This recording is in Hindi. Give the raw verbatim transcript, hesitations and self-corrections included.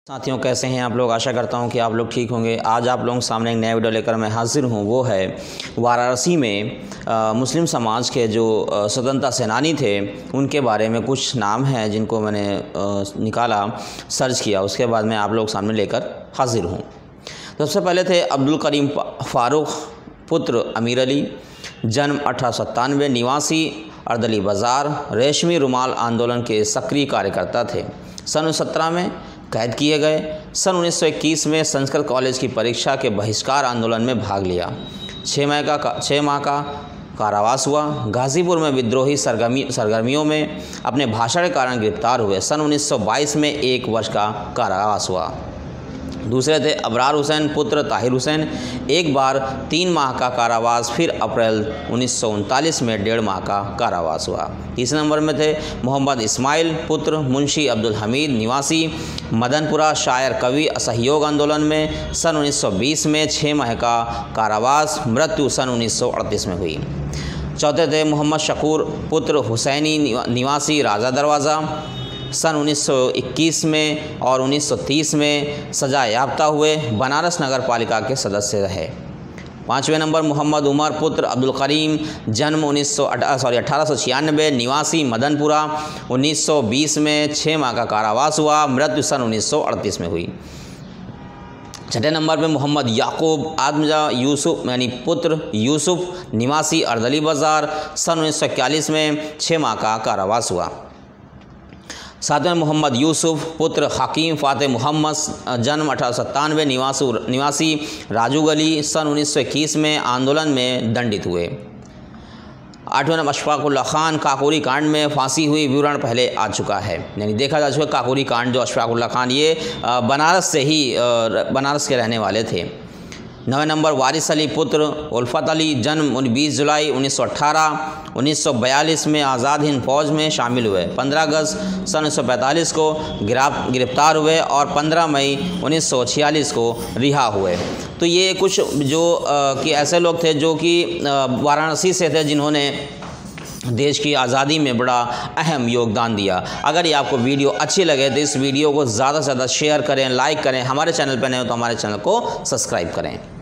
साथियों, कैसे हैं आप लोग। आशा करता हूं कि आप लोग ठीक होंगे। आज आप लोगों के सामने एक नया वीडियो लेकर मैं हाजिर हूं। वो है वाराणसी में आ, मुस्लिम समाज के जो स्वतंत्रता सेनानी थे उनके बारे में कुछ नाम हैं जिनको मैंने आ, निकाला, सर्च किया, उसके बाद मैं आप लोग सामने लेकर हाजिर हूं। सबसे पहले थे अब्दुल करीम फ़ारूक पुत्र अमीर अली, जन्म अठारह सौ सत्तानवे, निवासी अर्दली बाज़ार, रेशमी रुमाल आंदोलन के सक्रिय कार्यकर्ता थे। सन सत्रह में कैद किए गए। सन उन्नीस सौ इक्कीस में संस्कृत कॉलेज की परीक्षा के बहिष्कार आंदोलन में भाग लिया। छः माह का छः माह का कारावास हुआ। गाज़ीपुर में विद्रोही सरगर्मी सरगर्मियों में अपने भाषण के कारण गिरफ्तार हुए। सन उन्नीस सौ बाईस में एक वर्ष का कारावास हुआ। दूसरे थे अबरार हुसैन पुत्र ताहिर हुसैन, एक बार तीन माह का कारावास, फिर अप्रैल उन्नीस सौ उनतालीस में डेढ़ माह का कारावास हुआ। तीसरे नंबर में थे मोहम्मद इस्माइल पुत्र मुंशी अब्दुल हमीद, निवासी मदनपुरा, शायर कवि, असहयोग आंदोलन में सन उन्नीस सौ बीस में छः माह का कारावास, मृत्यु सन उन्नीस सौ अड़तीस में हुई। चौथे थे मोहम्मद शकूर पुत्र हुसैनी, निवासी राजा दरवाज़ा, सन उन्नीस सौ इक्कीस में और उन्नीस सौ तीस में सजा याफ्ता हुए, बनारस नगर पालिका के सदस्य रहे। पाँचवें नंबर मोहम्मद उमर पुत्र अब्दुल करीम, जन्म उन्नीस सौ सॉरी अठारह सौ छियानवे, निवासी मदनपुरा, उन्नीस सौ बीस में छः माह का कारावास हुआ, मृत्यु सन उन्नीस सौ अड़तीस में हुई। छठे नंबर पे मोहम्मद याकूब आदमजा यूसुफ यानी पुत्र यूसुफ, निवासी अर्दली बाज़ार, सन उन्नीस सौ इक्यालीस में छः माह का कारावास हुआ। सातवें मोहम्मद यूसुफ पुत्र हकीम फ़ाते मोहम्मद, जन्म अठारह सौ सत्तानवे, निवासी निवासी राजू गली, सन उन्नीस सौ इक्कीस में आंदोलन में दंडित हुए। आठवें नंबर अशफाकुल्ला खान, काकोरी कांड में फांसी हुई, विवरण पहले आ चुका है, यानी देखा जा चुका। काकोरी कांड जो अशफाकुल्ला खान ये बनारस से ही बनारस के रहने वाले थे। नवे नंबर वारिस अली पुत्र उल्फत अली, जन्म बीस जुलाई उन्नीस सौ अठारह, उन्नीस सौ बयालीस में आज़ाद हिंद फौज में शामिल हुए। पंद्रह अगस्त सन उन्नीस सौ पैंतालीस को गिरफ्तार हुए और पंद्रह मई उन्नीस सौ छियालीस को रिहा हुए। तो ये कुछ जो आ, कि ऐसे लोग थे जो कि वाराणसी से थे जिन्होंने देश की आज़ादी में बड़ा अहम योगदान दिया। अगर ये आपको वीडियो अच्छी लगे तो इस वीडियो को ज़्यादा से ज़्यादा शेयर करें, लाइक करें। हमारे चैनल पर नए हो तो हमारे चैनल को सब्सक्राइब करें।